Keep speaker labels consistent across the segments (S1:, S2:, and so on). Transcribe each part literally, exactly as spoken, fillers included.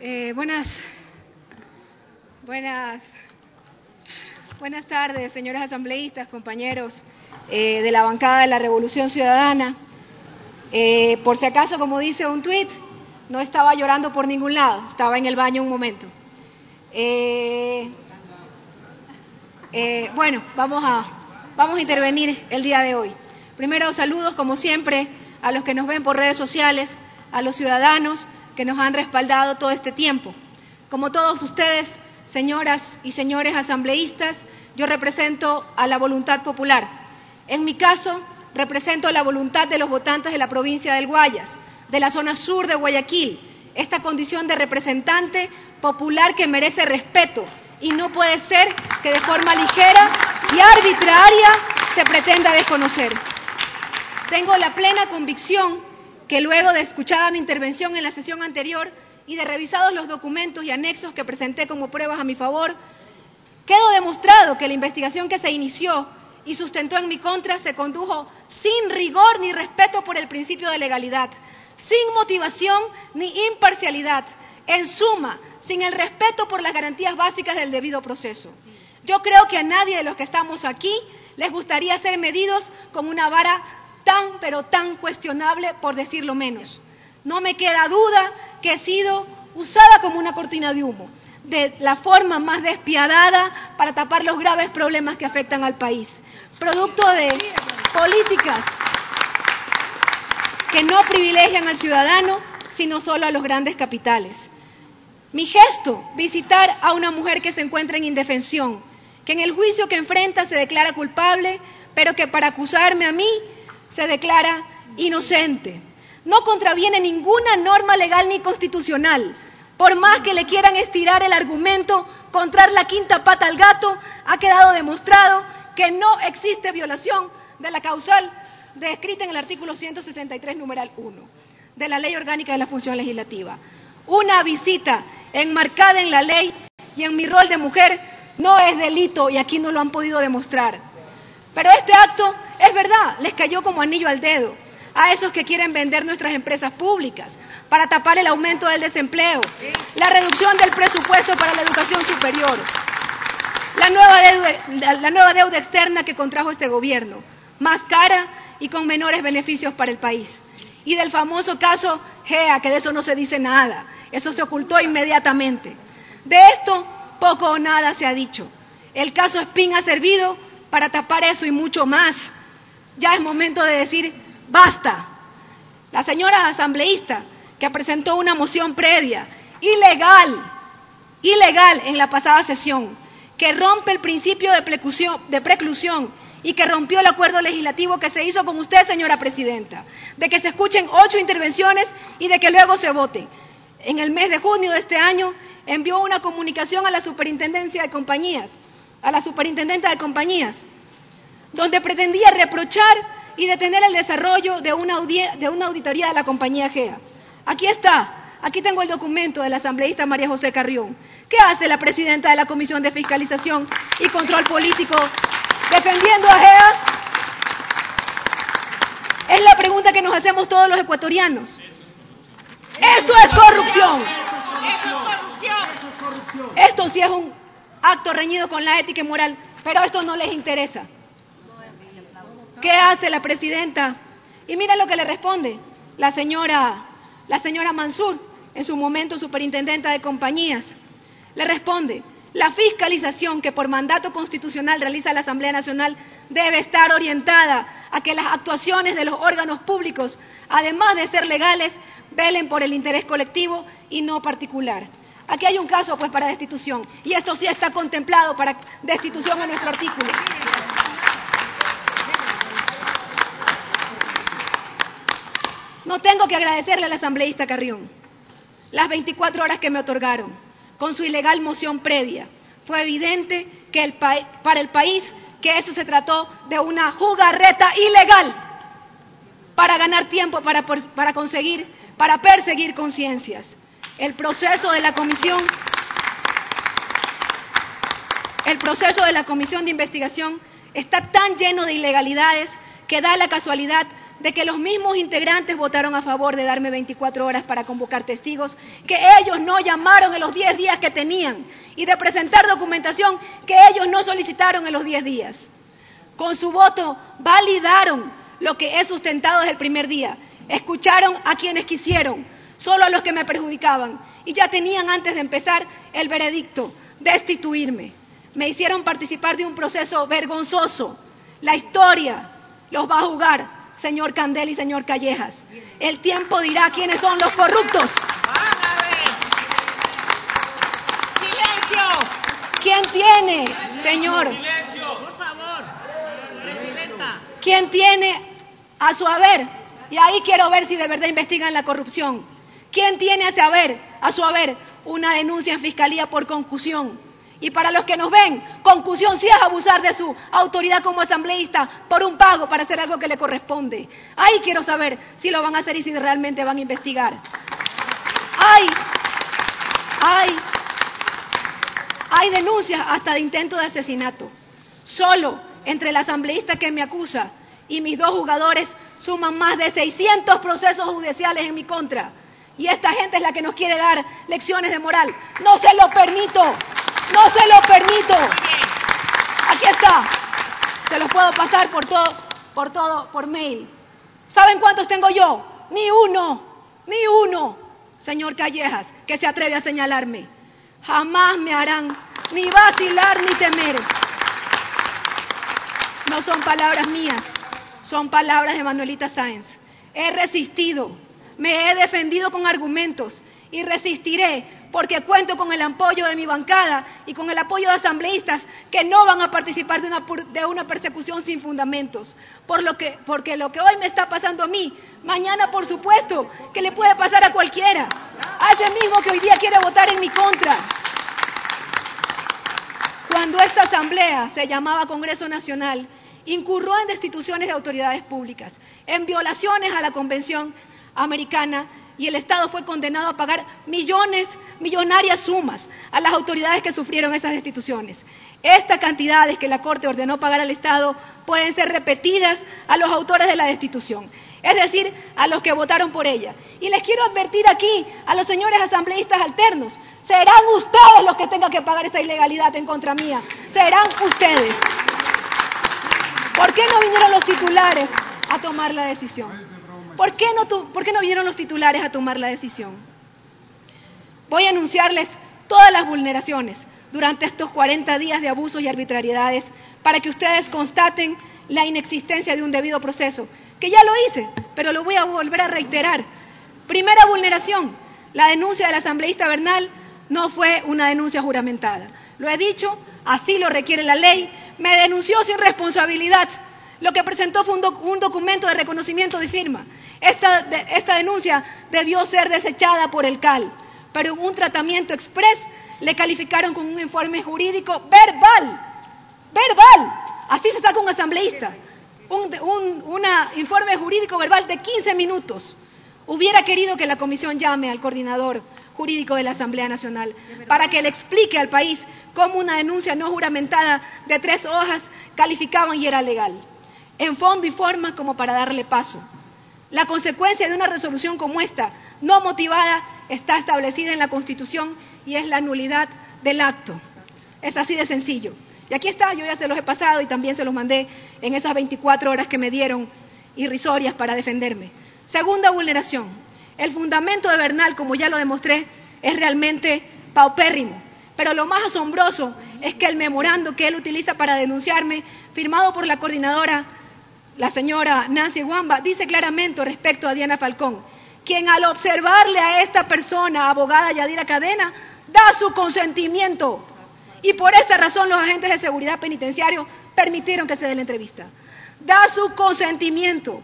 S1: Eh, buenas, buenas, buenas tardes, señores asambleístas, compañeros eh, de la bancada de la Revolución Ciudadana. Eh, por si acaso, como dice un tuit, no estaba llorando por ningún lado, estaba en el baño un momento. Eh, eh, bueno, vamos a, vamos a intervenir el día de hoy. Primero, saludos, como siempre, a los que nos ven por redes sociales, a los ciudadanos que nos han respaldado todo este tiempo. Como todos ustedes, señoras y señores asambleístas, yo represento a la voluntad popular. En mi caso, represento la voluntad de los votantes de la provincia del Guayas, de la zona sur de Guayaquil, esta condición de representante popular que merece respeto y no puede ser que de forma ligera y arbitraria se pretenda desconocer. Tengo la plena convicción que luego de escuchada mi intervención en la sesión anterior y de revisados los documentos y anexos que presenté como pruebas a mi favor, quedó demostrado que la investigación que se inició y sustentó en mi contra se condujo sin rigor ni respeto por el principio de legalidad, sin motivación ni imparcialidad, en suma, sin el respeto por las garantías básicas del debido proceso. Yo creo que a nadie de los que estamos aquí les gustaría ser medidos con una vara tan, pero tan cuestionable, por decirlo menos. No me queda duda que he sido usada como una cortina de humo, de la forma más despiadada para tapar los graves problemas que afectan al país, producto de políticas que no privilegian al ciudadano, sino solo a los grandes capitales. Mi gesto, visitar a una mujer que se encuentra en indefensión, que en el juicio que enfrenta se declara culpable, pero que para acusarme a mí se declara inocente. No contraviene ninguna norma legal ni constitucional. Por más que le quieran estirar el argumento, encontrar la quinta pata al gato, ha quedado demostrado que no existe violación de la causal descrita en el artículo ciento sesenta y tres, numeral uno, de la Ley Orgánica de la Función Legislativa. Una visita enmarcada en la ley y en mi rol de mujer no es delito y aquí no lo han podido demostrar. Pero este acto, es verdad, les cayó como anillo al dedo a esos que quieren vender nuestras empresas públicas para tapar el aumento del desempleo, la reducción del presupuesto para la educación superior, la nueva deuda, la nueva deuda externa que contrajo este gobierno, más cara y con menores beneficios para el país. Y del famoso caso Gea, que de eso no se dice nada, eso se ocultó inmediatamente. De esto poco o nada se ha dicho. El caso Spin ha servido para tapar eso y mucho más. Ya es momento de decir basta. La señora asambleísta que presentó una moción previa, ilegal, ilegal en la pasada sesión, que rompe el principio de preclusión, de preclusión y que rompió el acuerdo legislativo que se hizo con usted, señora presidenta, de que se escuchen ocho intervenciones y de que luego se vote. En el mes de junio de este año envió una comunicación a la Superintendencia de Compañías, a la Superintendenta de Compañías, donde pretendía reprochar y detener el desarrollo de una, de una auditoría de la compañía Gea. Aquí está, aquí tengo el documento de la asambleísta María José Carrión. ¿Qué hace la presidenta de la Comisión de Fiscalización y Control Político defendiendo a Gea? Es la pregunta que nos hacemos todos los ecuatorianos. ¡Esto es corrupción! Esto sí es un acto reñido con la ética y moral, pero esto no les interesa. ¿Qué hace la presidenta? Y mira lo que le responde la señora, la señora Mansur, en su momento superintendenta de compañías. Le responde: la fiscalización que por mandato constitucional realiza la Asamblea Nacional debe estar orientada a que las actuaciones de los órganos públicos, además de ser legales, velen por el interés colectivo y no particular. Aquí hay un caso pues para destitución y esto sí está contemplado para destitución en nuestro artículo. No tengo que agradecerle a la asambleísta Carrión las veinticuatro horas que me otorgaron con su ilegal moción previa. Fue evidente que el para el país que eso se trató de una jugarreta ilegal para ganar tiempo, para, para conseguir, para perseguir conciencias. El proceso de la comisión, el proceso de la comisión de investigación está tan lleno de ilegalidades que da la casualidad de que los mismos integrantes votaron a favor de darme veinticuatro horas para convocar testigos, que ellos no llamaron en los diez días que tenían, y de presentar documentación que ellos no solicitaron en los diez días. Con su voto validaron lo que he sustentado desde el primer día. Escucharon a quienes quisieron, solo a los que me perjudicaban, y ya tenían antes de empezar el veredicto, destituirme. Me hicieron participar de un proceso vergonzoso. La historia los va a juzgar, señor Candel y señor Callejas. El tiempo dirá quiénes son los corruptos.
S2: ¡Silencio!
S1: ¿Quién tiene, señor?
S2: ¡Silencio! Por favor, presidenta.
S1: ¿Quién tiene a su haber? Y ahí quiero ver si de verdad investigan la corrupción. ¿Quién tiene a su haber, a su haber una denuncia en fiscalía por concusión? Y para los que nos ven, concusión sí es abusar de su autoridad como asambleísta por un pago para hacer algo que le corresponde. Ahí quiero saber si lo van a hacer y si realmente van a investigar. Hay, hay, hay denuncias hasta de intento de asesinato. Solo entre la asambleísta que me acusa y mis dos jugadores suman más de seiscientos procesos judiciales en mi contra. Y esta gente es la que nos quiere dar lecciones de moral. No se lo permito. No se lo permito. Aquí está. Se los puedo pasar por todo, por todo, por mail. ¿Saben cuántos tengo yo? Ni uno, ni uno, señor Callejas, que se atreve a señalarme. Jamás me harán ni vacilar ni temer. No son palabras mías, son palabras de Manuelita Sáenz. He resistido, me he defendido con argumentos y resistiré porque cuento con el apoyo de mi bancada y con el apoyo de asambleístas que no van a participar de una, de una persecución sin fundamentos. Por lo que, porque lo que hoy me está pasando a mí, mañana por supuesto que le puede pasar a cualquiera, a ese mismo que hoy día quiere votar en mi contra. Cuando esta asamblea se llamaba Congreso Nacional, incurrió en destituciones de autoridades públicas, en violaciones a la Convención Americana, y el Estado fue condenado a pagar millones, millonarias sumas a las autoridades que sufrieron esas destituciones. Estas cantidades que la Corte ordenó pagar al Estado pueden ser repetidas a los autores de la destitución, es decir, a los que votaron por ella. Y les quiero advertir aquí a los señores asambleístas alternos, serán ustedes los que tengan que pagar esta ilegalidad en contra mía, serán ustedes. ¿Por qué no vinieron los titulares a tomar la decisión? ¿Por qué no, tu, ¿Por qué no vinieron los titulares a tomar la decisión? Voy a anunciarles todas las vulneraciones durante estos cuarenta días de abusos y arbitrariedades para que ustedes constaten la inexistencia de un debido proceso, que ya lo hice, pero lo voy a volver a reiterar. Primera vulneración, la denuncia del asambleísta Bernal no fue una denuncia juramentada. Lo he dicho, así lo requiere la ley, me denunció sin responsabilidad. Lo que presentó fue un, doc un documento de reconocimiento de firma. Esta, de, esta denuncia debió ser desechada por el C A L, pero en un tratamiento express le calificaron con un informe jurídico verbal. Verbal. Así se saca un asambleísta. Un, un una informe jurídico verbal de quince minutos. Hubiera querido que la comisión llame al coordinador jurídico de la Asamblea Nacional para que le explique al país cómo una denuncia no juramentada de tres hojas calificaban y era legal, en fondo y forma, como para darle paso. La consecuencia de una resolución como esta, no motivada, está establecida en la Constitución y es la nulidad del acto. Es así de sencillo. Y aquí está, yo ya se los he pasado y también se los mandé en esas veinticuatro horas que me dieron irrisorias para defenderme. Segunda vulneración, el fundamento de Bernal, como ya lo demostré, es realmente paupérrimo. Pero lo más asombroso es que el memorando que él utiliza para denunciarme, firmado por la coordinadora, la señora Nancy Wamba, dice claramente respecto a Diana Falcón, quien al observarle a esta persona, abogada Yadira Cadena, da su consentimiento. Y por esa razón los agentes de seguridad penitenciario permitieron que se dé la entrevista. Da su consentimiento.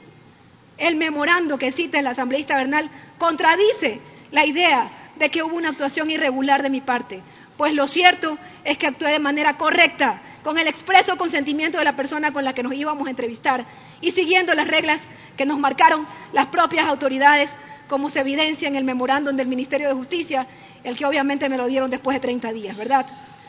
S1: El memorando que cita el asambleísta Bernal contradice la idea de que hubo una actuación irregular de mi parte, pues lo cierto es que actué de manera correcta, con el expreso consentimiento de la persona con la que nos íbamos a entrevistar y siguiendo las reglas que nos marcaron las propias autoridades, como se evidencia en el memorándum del Ministerio de Justicia, el que obviamente me lo dieron después de treinta días, ¿verdad?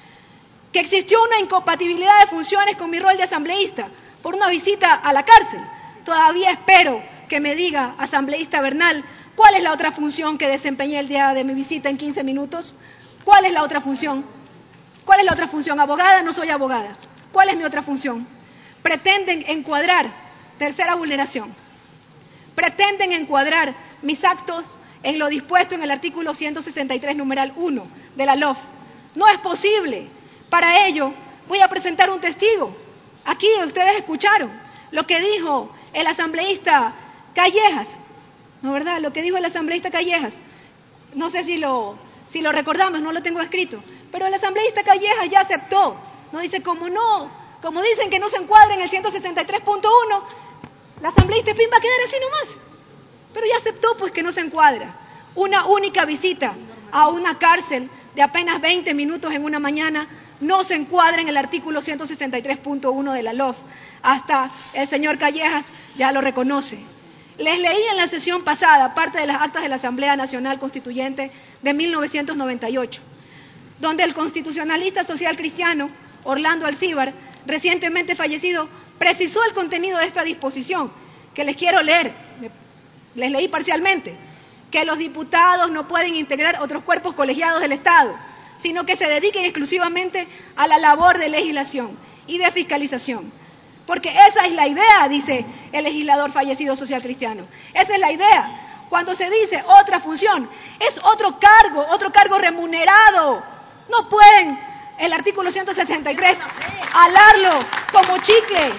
S1: Que existió una incompatibilidad de funciones con mi rol de asambleísta por una visita a la cárcel. Todavía espero que me diga, asambleísta Bernal, ¿cuál es la otra función que desempeñé el día de mi visita en quince minutos? ¿Cuál es la otra función? ¿Cuál es la otra función? Abogada, no soy abogada. ¿Cuál es mi otra función? Pretenden encuadrar, tercera vulneración, pretenden encuadrar mis actos en lo dispuesto en el artículo ciento sesenta y tres, numeral uno de la L O F. No es posible. Para ello, voy a presentar un testigo. Aquí ustedes escucharon lo que dijo el asambleísta Callejas, ¿no verdad? Lo que dijo el asambleísta Callejas. No sé si lo, si lo recordamos, no lo tengo escrito, pero el asambleísta Callejas ya aceptó. No dice, como no, como dicen que no se encuadra en el ciento sesenta y tres punto uno, la asambleísta Pim va a quedar así nomás. Pero ya aceptó pues que no se encuadra. Una única visita a una cárcel de apenas veinte minutos en una mañana no se encuadra en el artículo ciento sesenta y tres punto uno de la L O F. Hasta el señor Callejas ya lo reconoce. Les leí en la sesión pasada parte de las actas de la Asamblea Nacional Constituyente de mil novecientos noventa y ocho, donde el constitucionalista social cristiano Orlando Alcíbar, recientemente fallecido, precisó el contenido de esta disposición, que les quiero leer, les leí parcialmente, que los diputados no pueden integrar otros cuerpos colegiados del Estado, sino que se dediquen exclusivamente a la labor de legislación y de fiscalización. Porque esa es la idea, dice el legislador fallecido social cristiano. Esa es la idea. Cuando se dice otra función, es otro cargo, otro cargo remunerado. No pueden el artículo ciento sesenta y tres alarlo como chicle.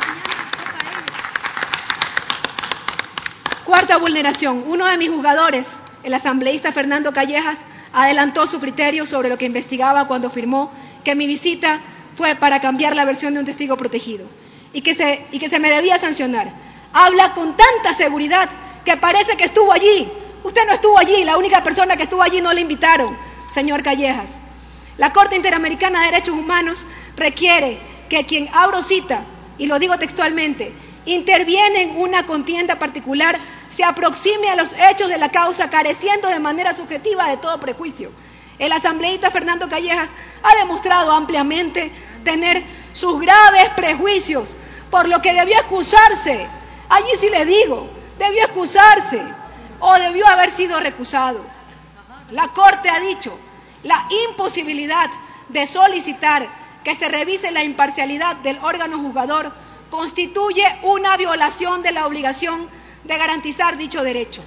S1: Cuarta vulneración. Uno de mis juzgadores, el asambleísta Fernando Callejas, adelantó su criterio sobre lo que investigaba cuando afirmó que mi visita fue para cambiar la versión de un testigo protegido y que se, y que se me debía sancionar. Habla con tanta seguridad que parece que estuvo allí. Usted no estuvo allí, la única persona que estuvo allí no le invitaron, señor Callejas. La Corte Interamericana de Derechos Humanos requiere que quien, abro cita, y lo digo textualmente, interviene en una contienda particular, se aproxime a los hechos de la causa careciendo de manera subjetiva de todo prejuicio. El asambleísta Fernando Callejas ha demostrado ampliamente tener sus graves prejuicios, por lo que debió excusarse. Allí sí le digo, debió excusarse o debió haber sido recusado. La Corte ha dicho la imposibilidad de solicitar que se revise la imparcialidad del órgano juzgador constituye una violación de la obligación de garantizar dicho derecho.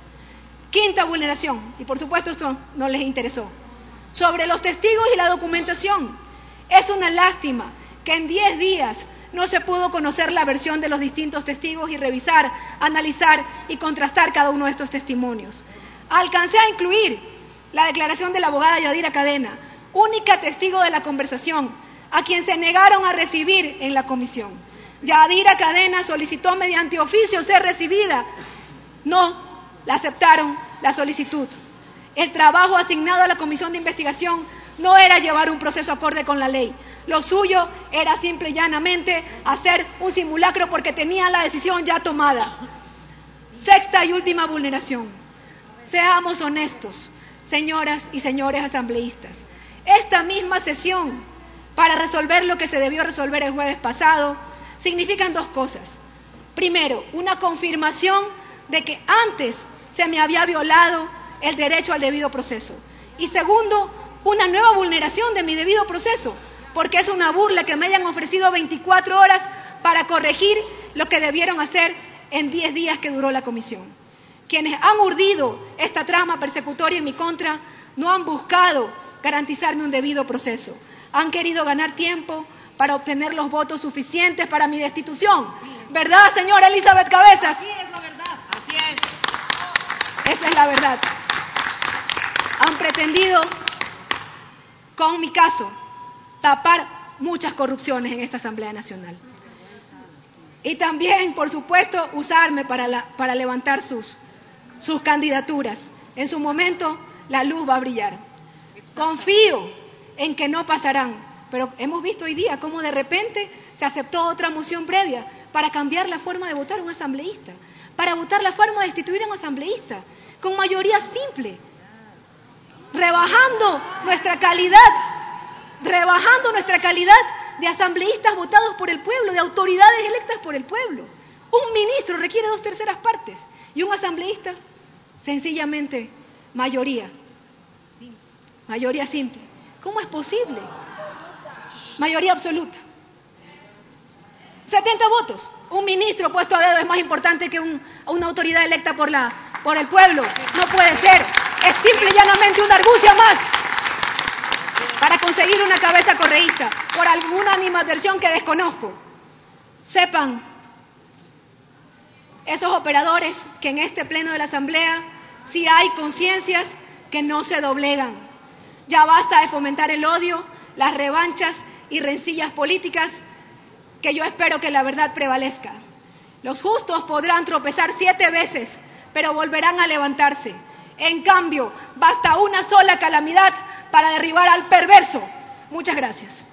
S1: Quinta vulneración, y por supuesto esto no les interesó, sobre los testigos y la documentación. Es una lástima que en diez días no se pudo conocer la versión de los distintos testigos y revisar, analizar y contrastar cada uno de estos testimonios. Alcancé a incluir la declaración de la abogada Yadira Cadena, única testigo de la conversación, a quien se negaron a recibir en la comisión. Yadira Cadena solicitó mediante oficio ser recibida. No, la aceptaron la solicitud. El trabajo asignado a la comisión de investigación no era llevar un proceso acorde con la ley. Lo suyo era simple y llanamente hacer un simulacro porque tenían la decisión ya tomada. Sexta y última vulneración. Seamos honestos, señoras y señores asambleístas. Esta misma sesión, para resolver lo que se debió resolver el jueves pasado, significan dos cosas. Primero, una confirmación de que antes se me había violado el derecho al debido proceso. Y segundo, una nueva vulneración de mi debido proceso, porque es una burla que me hayan ofrecido veinticuatro horas para corregir lo que debieron hacer en diez días que duró la comisión. Quienes han urdido esta trama persecutoria en mi contra no han buscado garantizarme un debido proceso. Han querido ganar tiempo para obtener los votos suficientes para mi destitución. ¿Verdad, señora Elizabeth Cabezas?
S2: Así es la verdad, así es.
S1: Esa es la verdad. Han pretendido, con mi caso, tapar muchas corrupciones en esta Asamblea Nacional. Y también, por supuesto, usarme para, la, para levantar sus, sus candidaturas. En su momento, la luz va a brillar. Confío en que no pasarán, pero hemos visto hoy día cómo de repente se aceptó otra moción previa para cambiar la forma de votar a un asambleísta, para votar la forma de destituir a un asambleísta, con mayoría simple, rebajando nuestra calidad, rebajando nuestra calidad de asambleístas votados por el pueblo, de autoridades electas por el pueblo. Un ministro requiere dos terceras partes y un asambleísta, sencillamente, mayoría. Mayoría simple. ¿Cómo es posible? Mayoría absoluta. setenta votos. Un ministro puesto a dedo es más importante que un, una autoridad electa por, la, por el pueblo. No puede ser. Es simple y llanamente una argucia más para conseguir una cabeza correísta por alguna animadversión que desconozco. Sepan, esos operadores, que en este pleno de la Asamblea sí hay conciencias que no se doblegan. Ya basta de fomentar el odio, las revanchas y rencillas políticas, que yo espero que la verdad prevalezca. Los justos podrán tropezar siete veces, pero volverán a levantarse. En cambio, basta una sola calamidad para derribar al perverso. Muchas gracias.